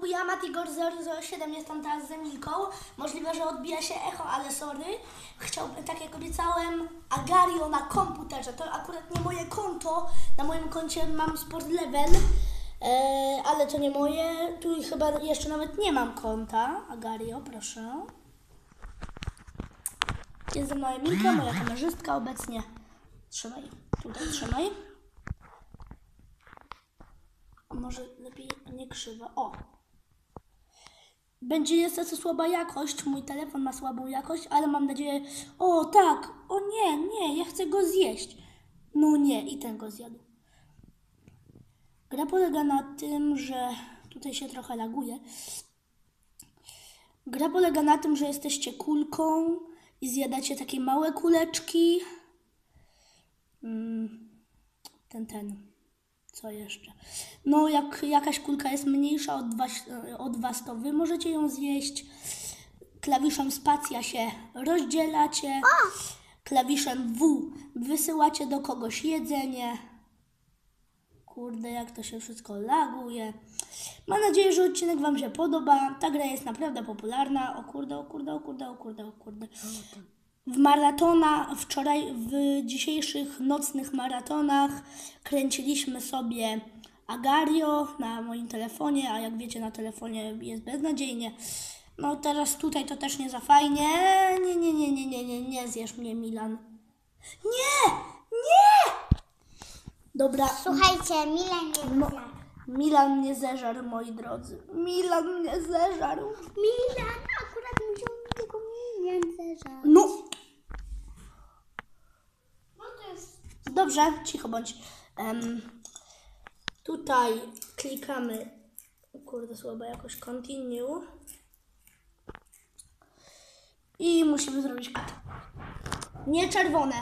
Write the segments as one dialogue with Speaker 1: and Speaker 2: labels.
Speaker 1: Ja, Matigor007, jestem teraz z Emilką. Możliwe, że odbija się echo, ale sorry. Chciałbym, tak jak obiecałem, Agario na komputerze. To akurat nie moje konto. Na moim koncie mam Sport Level, ale to nie moje. Tu chyba jeszcze nawet nie mam konta. Agario, proszę. Jest ze mną Emilka, moja kamerzystka obecnie. Trzymaj, tutaj trzymaj. A może lepiej nie krzywo. O! Będzie niestety słaba jakość, mój telefon ma słabą jakość, ale mam nadzieję... O tak! O nie, ja chcę go zjeść. No nie, i ten go zjadł. Gra polega na tym, że... Tutaj się trochę laguje. Gra polega na tym, że jesteście kulką i zjadacie takie małe kuleczki. Co jeszcze? No, jak jakaś kulka jest mniejsza od was, to wy możecie ją zjeść. Klawiszem spacja się rozdzielacie. Klawiszem W wysyłacie do kogoś jedzenie. Kurde, jak to się wszystko laguje. Mam nadzieję, że odcinek wam się podoba. Ta gra jest naprawdę popularna. O kurde. W dzisiejszych nocnych maratonach kręciliśmy sobie Agario na moim telefonie, a jak wiecie, na telefonie jest beznadziejnie. No teraz tutaj to też nie za fajnie. Nie zjesz mnie, Milan. Nie! Dobra.
Speaker 2: Słuchajcie, Milan nie zeżarł.
Speaker 1: Milan mnie zeżarł, moi drodzy. Milan mnie zeżarł.
Speaker 2: Milan, akurat musiał tylko Milan zeżarł.
Speaker 1: No.
Speaker 2: No to jest...
Speaker 1: Dobrze, cicho bądź. Tutaj klikamy. Kurde, słaba jakoś continue. I musimy zrobić cut. Nie czerwone.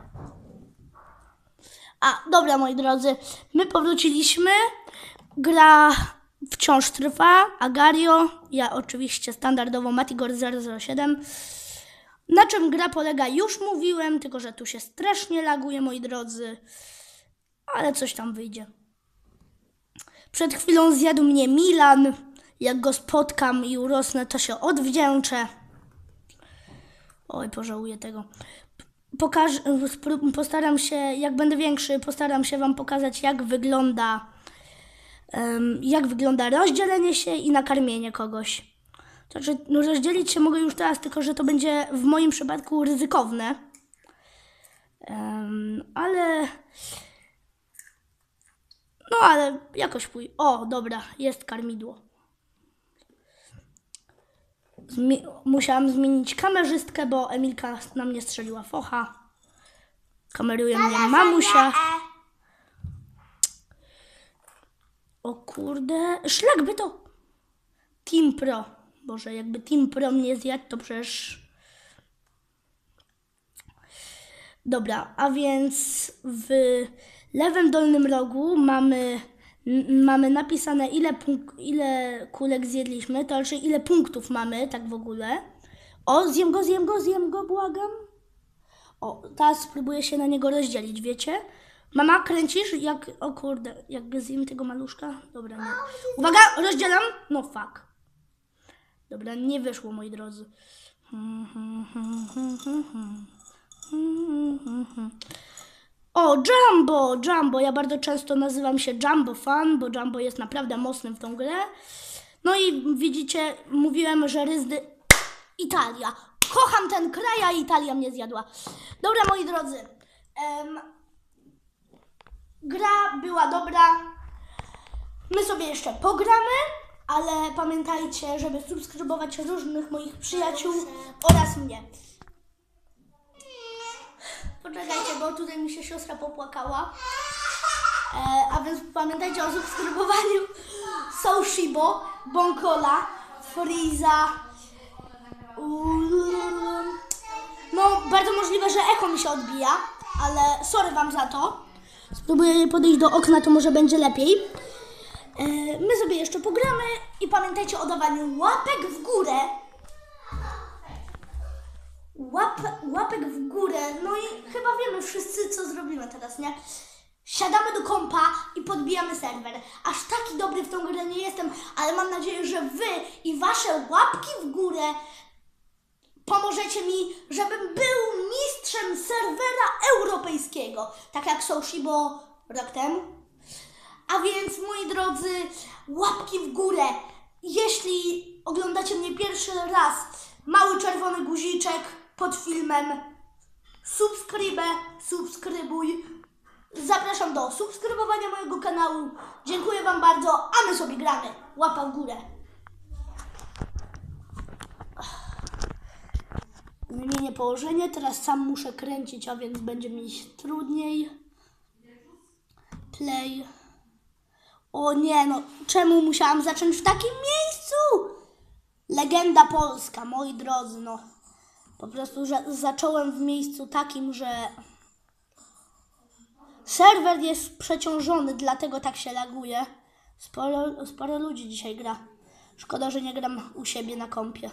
Speaker 1: Dobra, moi drodzy. My powróciliśmy. Gra wciąż trwa. Agario. Ja oczywiście standardowo Matigor007. Na czym gra polega, już mówiłem, tylko że tu się strasznie laguje, moi drodzy. Ale coś tam wyjdzie. Przed chwilą zjadł mnie Milan. Jak go spotkam i urosnę, to się odwdzięczę. Oj, pożałuję tego. Postaram się, jak będę większy, postaram się wam pokazać, jak wygląda rozdzielenie się i nakarmienie kogoś. Znaczy, rozdzielić się mogę już teraz, tylko że to będzie w moim przypadku ryzykowne. Ale jakoś pójdzie. O, dobra, jest karmidło. Musiałam zmienić kamerzystkę, bo Emilka na mnie strzeliła focha. Kameruje mnie mamusia. O kurde, szlak by to. Team Pro. Boże, jakby Team Pro mnie zjadł, to przecież... Dobra, a więc w lewym dolnym rogu mamy napisane ile kulek zjedliśmy, to znaczy ile punktów mamy, tak w ogóle. O, zjem go, błagam. O, teraz spróbuję się na niego rozdzielić, wiecie? Mama, kręcisz? O kurde, jak zjem tego maluszka? Dobra, nie. Uwaga, rozdzielam. No fuck. Dobra, nie wyszło, moi drodzy. O, Jumbo. Ja bardzo często nazywam się Jumbo Fan, bo Jumbo jest naprawdę mocny w tą grę. No i widzicie, mówiłem, że Italia. Kocham ten kraj, a Italia mnie zjadła. Dobra, moi drodzy. Gra była dobra. My sobie jeszcze pogramy, ale pamiętajcie, żeby subskrybować różnych moich przyjaciół oraz mnie. Poczekajcie, bo tutaj mi się siostra popłakała. A więc pamiętajcie o subskrybowaniu Soushibo, Bonkola, Freeza. No, bardzo możliwe, że echo mi się odbija, ale sorry wam za to. Spróbuję podejść do okna, to może będzie lepiej. My sobie jeszcze pogramy i pamiętajcie o dawaniu łapek w górę. Łapek w górę. No i chyba wiemy wszyscy, co zrobimy teraz, nie? siadamy do kompa i podbijamy serwer. Aż taki dobry w tą grę nie jestem, ale mam nadzieję, że wy i wasze łapki w górę pomożecie mi, żebym był mistrzem serwera europejskiego. Tak jak Soushibo rok temu. A więc, moi drodzy, łapki w górę. Jeśli oglądacie mnie pierwszy raz, mały czerwony guziczek pod filmem. Subskrybuj. Zapraszam do subskrybowania mojego kanału. Dziękuję wam bardzo, a my sobie gramy. Łapa w górę. Zmienienie położenia. Teraz sam muszę kręcić, a więc będzie mi trudniej. Play. O nie, no czemu musiałam zacząć w takim miejscu? Legenda polska, moi drodzy, no. Po prostu zacząłem w miejscu takim, że serwer jest przeciążony, dlatego tak się laguje. Sporo ludzi dzisiaj gra. Szkoda, że nie gram u siebie na kompie.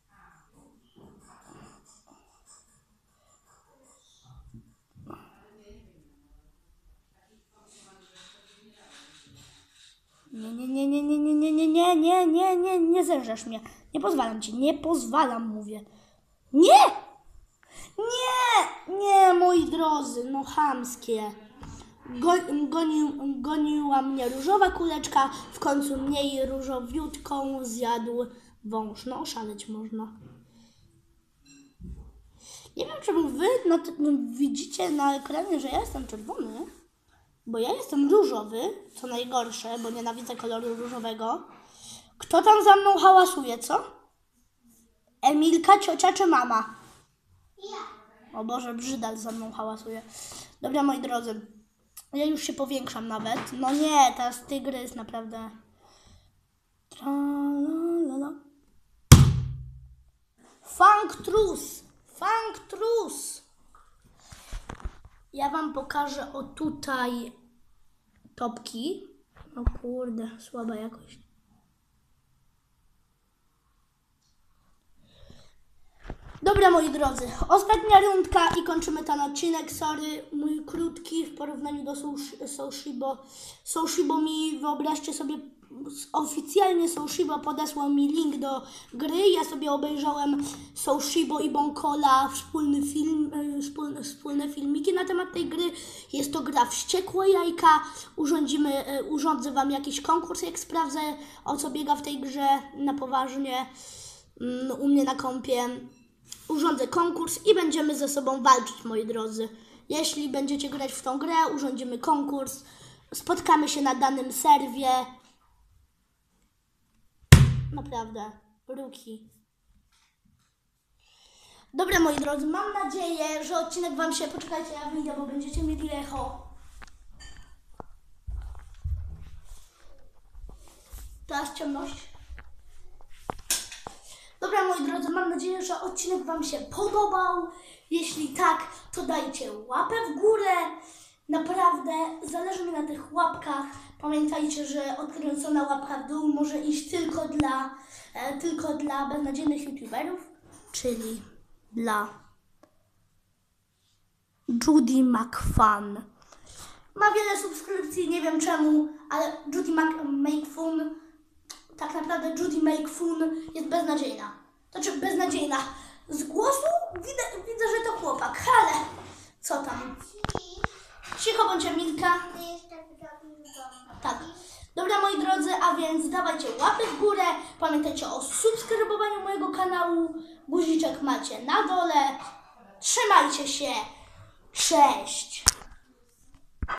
Speaker 1: Nie zerżesz mnie. Nie pozwalam ci, nie pozwalam, mówię. Nie! Nie, moi drodzy, no chamskie. Goniła mnie różowa kuleczka, w końcu mnie różowiutką zjadł wąż. No oszaleć można. Nie wiem, czemu wy widzicie na ekranie, że ja jestem czerwony, bo ja jestem różowy, co najgorsze, bo nienawidzę koloru różowego. Kto tam za mną hałasuje, co? Emilka, ciocia czy mama?
Speaker 2: Ja.
Speaker 1: O Boże, brzydal za mną hałasuje. Dobra, moi drodzy, ja już się powiększam nawet. No nie, teraz tygrys naprawdę. Tra-la-la-la. Funk trus. Ja wam pokażę o tutaj topki. O kurde, słaba jakość. Dobra, moi drodzy, ostatnia rundka i kończymy ten odcinek. Sorry, mój krótki w porównaniu do Soushibo. Soushibo mi, wyobraźcie sobie, oficjalnie Soushibo podesłał mi link do gry. Ja sobie obejrzałem Soushibo i Bonkola wspólne filmiki na temat tej gry. Jest to gra Wściekłe Jajka. Urządzę wam jakiś konkurs, jak sprawdzę, o co biega w tej grze na poważnie u mnie na kompie. Urządzę konkurs i będziemy ze sobą walczyć, moi drodzy. Jeśli będziecie grać w tą grę, urządzimy konkurs. Spotkamy się na danym serwie. Naprawdę, ruki. Dobra, moi drodzy, mam nadzieję, że odcinek wam się... Poczekajcie, ja wyjdę, bo będziecie mieli echo. Teraz ciemność. Dobra, moi drodzy, mam nadzieję, że odcinek wam się podobał. Jeśli tak, to dajcie łapę w górę. Naprawdę zależy mi na tych łapkach. Pamiętajcie, że odkręcona łapka w dół może iść tylko dla beznadziejnych youtuberów, czyli dla Judy McFun. Ma wiele subskrypcji, nie wiem czemu, ale Judy McFun, tak naprawdę Judy McFun jest beznadziejna. Znaczy beznadziejna. Z głosu widzę, że to chłopak, ale co tam? Cicho bądź Emilka. Tak. Dobra, moi drodzy, a więc dawajcie łapy w górę. Pamiętajcie o subskrybowaniu mojego kanału. Guziczek macie na dole. Trzymajcie się. Cześć.